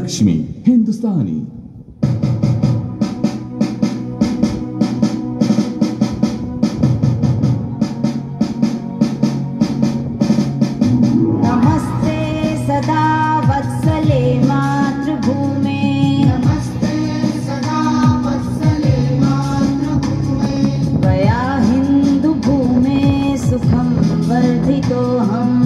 लक्ष्मी हिंदुस्तानी। नमस्ते सदा वत्सले मातृभूमे, नमस्ते सदा वत्सले मातृभूमे, त्वया हिन्दुभूमे सुखं वर्धितोऽहम्।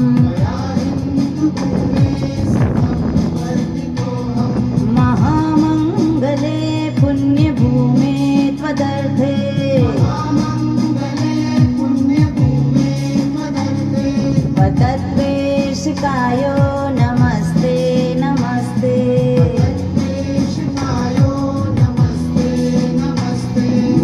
महामङ्गले पुण्यभूमे त्वदर्थे, महामङ्गले पुण्यभूमे त्वदर्थे, त्वदद्वेषिकायो नमस्ते नमस्ते। देशिकायो नमस्ते नमस्ते।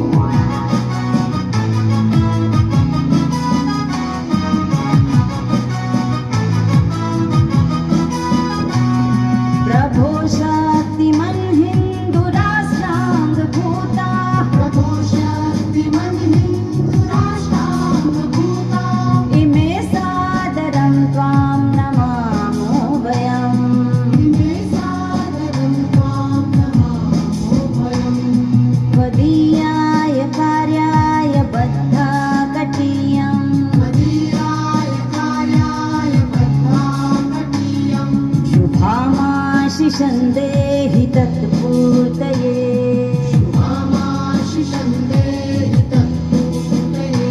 प्रभो शक्तिमन् हिन्दुराष्ट्राङ्गभूता, प्रभो शक्तिमन् हिन्दुराष्ट्राङ्गभूता, इमे सादरं त्वां नमामो वयम्। इमे सादरं त्वां नमामो वयम्। त्वदीयाय कार्याय बद्धा कटीयम्, मदीयाय कार्याय बद्धाकटीयम्, शुभामाशिषं देहि तत्पूर्तये। शुभामाशिषं देहि तत्पूर्तये।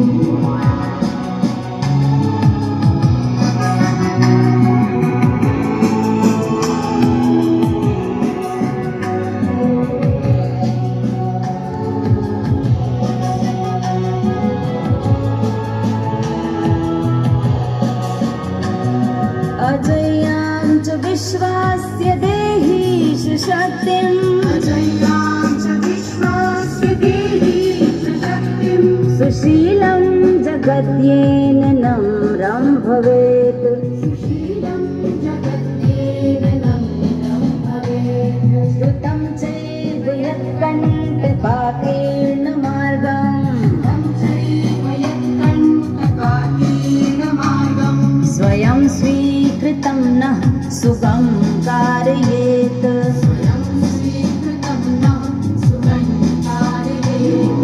अजयां च विश्वास्य देहि शक्तिम्, अजय्यां च विश्वास्य देहि शक्तिम्, सुशीलं जगद्येन नम्रं भवेत्। सुशीलं जगद्येन नम्रं भवेत्। श्रुतं चैव यत्कण्टकाकीर्ण मार्गम्, तं चैव यत्कण्टकाकीर्ण मार्गम्, स्वयं स्वीकृतं नः सुगं कारयेत्। स्वयं स्वीकृतं नः सुगं कारयेत्।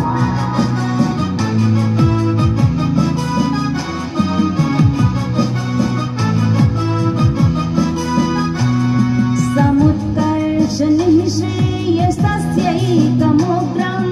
समुत्कर्षनिःश्रेयसस्यैकमुग्रम्,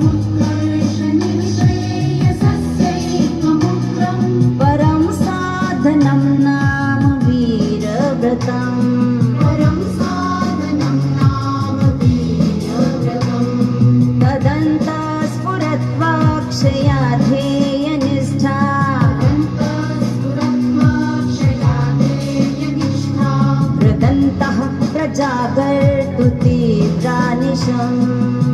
समुत्कर्षनिःश्रेयसस्यैकमुग्रम्, परं साधनं नाम वीरव्रतम्। परं साधनं नाम वीरव्रतम्। तदन्तः स्फुरत्वाक्षया ध्येयनिष्ठा, अनन्तस्फुरत्वाक्षया ध्येयनिष्ठा, वृदन्तः प्रजागर्तु तीव्रानिशम्।